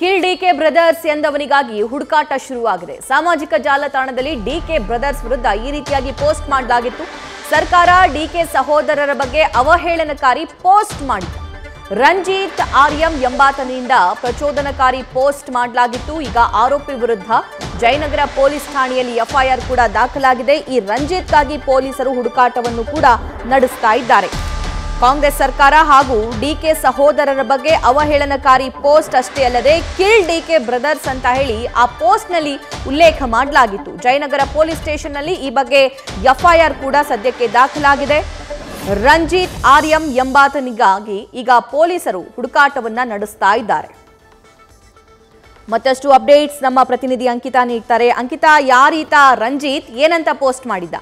Kill DK brothers ಎಂದವನಿಗಾಗಿ ಹುಡುಕಾಟ ಶುರುವಾಗಿದೆ. ಸಾಮಾಜಿಕ ಜಾಲತಾಣದಲ್ಲಿ ಡಿಕೆ ಬ್ರದರ್ಸ್ ವಿರುದ್ಧ ಈ ರೀತಿಯಾಗಿ ಪೋಸ್ಟ್ ಮಾಡಲಾಗಿತ್ತು. ಸರ್ಕಾರ ಡಿಕೆ ಸಹೋದರರ ಬಗ್ಗೆ ಅವಹೇಳನಕಾರಿ ಪೋಸ್ಟ್ ಮಾಡಿದೆ. ರಂಜಿತ್ ಆರ್ಯಂ ಎಂಬಾತನಿಂದ ಪ್ರಚೋದನಕಾರಿ ಪೋಸ್ಟ್ ಮಾಡಲಾಗಿತ್ತು. ಈಗ ಆರೋಪಿ ವಿರುದ್ಧ ಜಯನಗರ ಪೊಲೀಸ್ ಠಾಣೆಯಲ್ಲಿ ಎಫ್ಐಆರ್ ಕೂಡ ದಾಖಲಾಗಿದೆ. ಈ ರಂಜಿತ್ಗಾಗಿ ಪೊಲೀಸರು ಹುಡುಕಾಟವನ್ನು ಕೂಡ ನಡೆಸ್ತಾ ಇದ್ದಾರೆ. ಕಾಂಗ್ರೆಸ್ ಸರ್ಕಾರ ಹಾಗೂ ಡಿಕೆ ಸಹೋದರರ ಬಗ್ಗೆ ಅವಹೇಳನಕಾರಿ ಪೋಸ್ಟ್ ಅಷ್ಟೇ ಅಲ್ಲದೆ ಕಿಲ್ ಡಿಕೆ ಬ್ರದರ್ಸ್ ಅಂತ ಹೇಳಿ ಆ ಪೋಸ್ಟ್ನಲ್ಲಿ ಉಲ್ಲೇಖ ಮಾಡಲಾಗಿತ್ತು. ಜಯನಗರ ಪೊಲೀಸ್ ಸ್ಟೇಷನ್ನಲ್ಲಿ ಈ ಬಗ್ಗೆ ಎಫ್ಐಆರ್ ಕೂಡ ಸದ್ಯಕ್ಕೆ ದಾಖಲಾಗಿದೆ. ರಂಜಿತ್ ಆರ್ಯಂ ಎಂಬಾತನಿಗಾಗಿ ಈಗ ಪೊಲೀಸರು ಹುಡುಕಾಟವನ್ನ ನಡೆಸ್ತಾ ಇದ್ದಾರೆ. ಮತ್ತಷ್ಟು ಅಪ್ಡೇಟ್ಸ್ ನಮ್ಮ ಪ್ರತಿನಿಧಿ ಅಂಕಿತಾ ನೀಡ್ತಾರೆ. ಅಂಕಿತಾ, ಯಾರೀತ ರಂಜಿತ್, ಏನಂತ ಪೋಸ್ಟ್ ಮಾಡಿದ್ದ?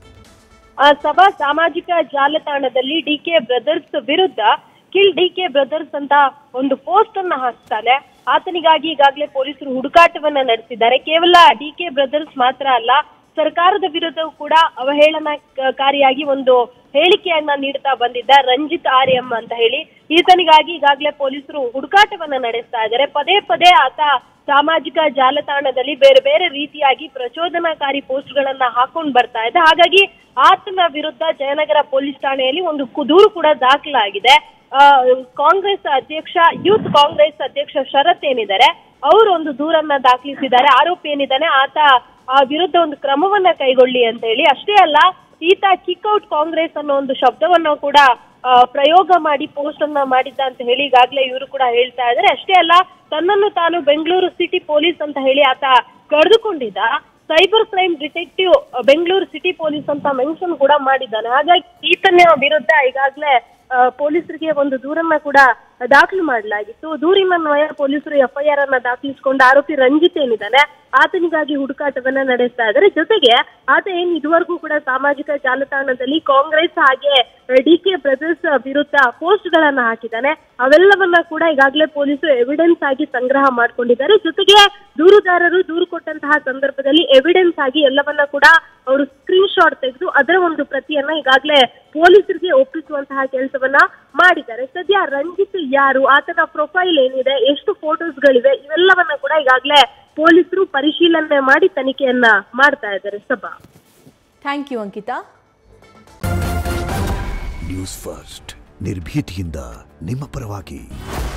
ಸಭಾ ಸಾಮಾಜಿಕ ಜಾಲತಾಣದಲ್ಲಿ ಡಿಕೆ ಬ್ರದರ್ಸ್ ವಿರುದ್ಧ ಕಿಲ್ ಡಿಕೆ ಬ್ರದರ್ಸ್ ಅಂತ ಒಂದು ಪೋಸ್ಟ್ ಅನ್ನ ಹಾಕ್ತಾನೆ. ಆತನಿಗಾಗಿ ಈಗಾಗಲೇ ಪೊಲೀಸರು ಹುಡುಕಾಟವನ್ನ ನಡೆಸಿದ್ದಾರೆ. ಕೇವಲ ಡಿಕೆ ಬ್ರದರ್ಸ್ ಮಾತ್ರ ಅಲ್ಲ, ಸರ್ಕಾರದ ವಿರುದ್ಧವೂ ಕೂಡ ಅವಹೇಳನಕಾರಿಯಾಗಿ ಒಂದು ಹೇಳಿಕೆಯನ್ನ ನೀಡ್ತಾ ಬಂದಿದ್ದ ರಂಜಿತ್ ಆರ್ಯಂ ಅಂತ ಹೇಳಿ ಈತನಿಗಾಗಿ ಈಗಾಗಲೇ ಪೊಲೀಸರು ಹುಡುಕಾಟವನ್ನ ನಡೆಸ್ತಾ ಇದ್ದಾರೆ. ಪದೇ ಪದೇ ಆತ ಸಾಮಾಜಿಕ ಜಾಲತಾಣದಲ್ಲಿ ಬೇರೆ ಬೇರೆ ರೀತಿಯಾಗಿ ಪ್ರಚೋದನಾಕಾರಿ ಪೋಸ್ಟ್ ಗಳನ್ನ ಹಾಕೊಂಡು ಬರ್ತಾ ಇದೆ. ಹಾಗಾಗಿ ಆತನ ವಿರುದ್ಧ ಜಯನಗರ ಪೊಲೀಸ್ ಠಾಣೆಯಲ್ಲಿ ಒಂದು ದೂರು ಕೂಡ ದಾಖಲಾಗಿದೆ. ಕಾಂಗ್ರೆಸ್ ಅಧ್ಯಕ್ಷ, ಯೂತ್ ಕಾಂಗ್ರೆಸ್ ಅಧ್ಯಕ್ಷ ಶರತ್ ಏನಿದ್ದಾರೆ ಅವರು ಒಂದು ದೂರನ್ನ ದಾಖಲಿಸಿದ್ದಾರೆ. ಆರೋಪಿ ಏನಿದ್ದಾನೆ ಆತ ಆ ವಿರುದ್ಧ ಒಂದು ಕ್ರಮವನ್ನ ಕೈಗೊಳ್ಳಿ ಅಂತ ಹೇಳಿ. ಅಷ್ಟೇ ಅಲ್ಲ, ಈತ ಕಿಕ್ಔಟ್ ಕಾಂಗ್ರೆಸ್ ಅನ್ನೋ ಒಂದು ಶಬ್ದವನ್ನು ಕೂಡ ಪ್ರಯೋಗ ಮಾಡಿ ಪೋಸ್ಟ್ ಅನ್ನ ಮಾಡಿದ್ದ ಅಂತ ಹೇಳಿ ಈಗಾಗಲೇ ಇವರು ಕೂಡ ಹೇಳ್ತಾ ಇದ್ದಾರೆ. ಅಷ್ಟೇ ಅಲ್ಲ, ತನ್ನನ್ನು ತಾನು ಬೆಂಗಳೂರು ಸಿಟಿ ಪೊಲೀಸ್ ಅಂತ ಹೇಳಿ ಆತ ಕರೆದುಕೊಂಡಿದ್ದ. Cyber crime detective Bengaluru city police ಅಂತ ಮೆನ್ಷನ್ ಕೂಡ ಮಾಡಿದ್ದಾನೆ. ಹಾಗಾಗಿ ಈತನ ವಿರುದ್ಧ ಈಗಾಗಲೇ ಪೊಲೀಸರಿಗೆ ಒಂದು ದೂರನ್ನ ಕೂಡ ದಾಖಲು ಮಾಡಲಾಗಿತ್ತು. ದೂರಿನನ್ವಯ ಪೊಲೀಸರು ಎಫ್ಐಆರ್ ಅನ್ನ ದಾಖಲಿಸಿಕೊಂಡು ಆರೋಪಿ ರಂಜಿತ್ ಏನಿದ್ದಾನೆ ಆತನಿಗಾಗಿ ಹುಡುಕಾಟವನ್ನ ನಡೆಸ್ತಾ ಇದ್ದಾರೆ. ಜೊತೆಗೆ ಆತ ಏನ್ ಇದುವರೆಗೂ ಕೂಡ ಸಾಮಾಜಿಕ ಜಾಲತಾಣದಲ್ಲಿ ಕಾಂಗ್ರೆಸ್ ಹಾಗೆ ಡಿಕೆ ಬ್ರದರ್ಸ್ ವಿರುದ್ಧ ಪೋಸ್ಟ್ ಗಳನ್ನ ಹಾಕಿದ್ದಾನೆ, ಅವೆಲ್ಲವನ್ನ ಕೂಡ ಈಗಾಗಲೇ ಪೊಲೀಸರು ಎವಿಡೆನ್ಸ್ ಆಗಿ ಸಂಗ್ರಹ ಮಾಡ್ಕೊಂಡಿದ್ದಾರೆ. ಜೊತೆಗೆ ದೂರುದಾರರು ದೂರು ಕೊಟ್ಟಂತಹ ಸಂದರ್ಭದಲ್ಲಿ ಎವಿಡೆನ್ಸ್ ಆಗಿ ಎಲ್ಲವನ್ನ ಕೂಡ ಅವರು ಸ್ಕ್ರೀನ್ ಶಾಟ್ ತೆಗೆದು ಅದರ ಒಂದು ಪ್ರತಿಯನ್ನ ಈಗಾಗಲೇ ಪೊಲೀಸರಿಗೆ ಒಪ್ಪಿಸುವಂತಹ ಕೆಲಸವನ್ನ ಮಾಡಿದ್ದಾರೆ. ಸದ್ಯ ರಂಜಿತ್ ಯಾರು, ಆತನ ಪ್ರೊಫೈಲ್ ಏನಿದೆ, ಎಷ್ಟು ಫೋಟೋಸ್ಗಳಿವೆ, ಇವೆಲ್ಲವನ್ನ ಕೂಡ ಈಗಾಗಲೇ ಪೊಲೀಸರು ಪರಿಶೀಲನೆ ಮಾಡಿ ತನಿಖೆಯನ್ನ ಮಾಡ್ತಾ ಇದ್ದಾರೆ. Sabha, thank you Ankita. News first ನಿರ್ಭೀತಿಯಿಂದ ನಿಮ್ಮ ಪರವಾಗಿ.